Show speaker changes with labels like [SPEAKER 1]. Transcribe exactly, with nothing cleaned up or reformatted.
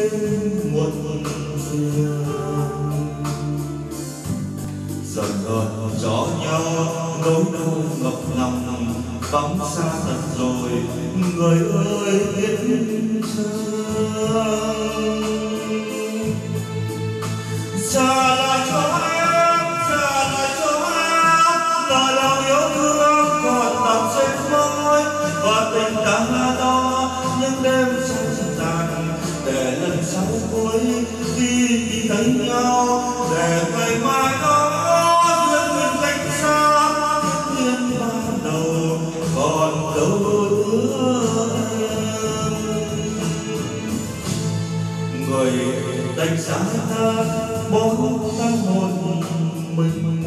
[SPEAKER 1] một giường dần dần cho nhau nỗi đau ngập lòng vắng xa thật rồi người ơi biết trả lại cho em trả lại cho em lời lòng yêu thương còn đọng trên môi và tình ta đó những đêm trăng tàn để lần sau cuối khi nhìn thấy nhau để ngày mai đó duyên mình cách xa thiên ban đầu còn đâu nữa em người đánh giá ta mỗi ta một mình